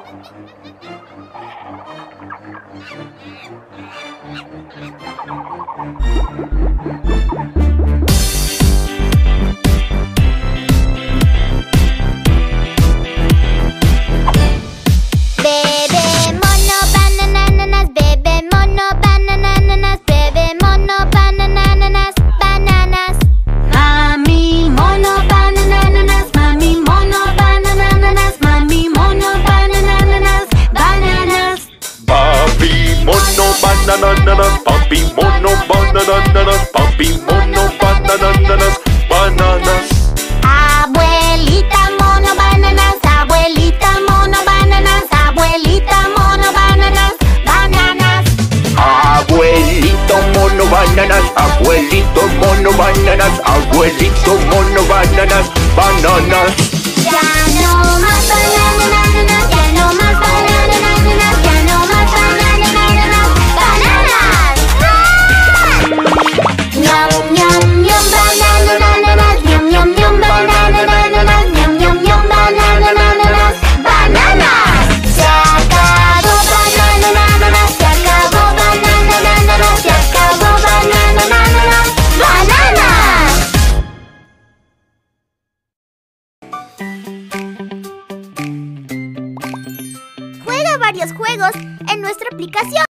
Bananas, papi mono, bananas, papi mono, bananas, bananas. Abuelita mono, bananas, abuelita mono, bananas, abuelita mono, bananas, bananas. Abuelito mono, bananas, abuelito mono, bananas, abuelito mono, bananas, bananas. Ya no más bananas, ya no más bananas, ya no más bananas, bananas. Ñam, ñam, ñam, bananas, ñam, ñam, ñam, bananas, ñam, ñam, ñam, bananas, bananas. Se acabó bananas, se acabó bananas, se acabó bananas, bananas. Juega varios juegos en nuestra aplicación.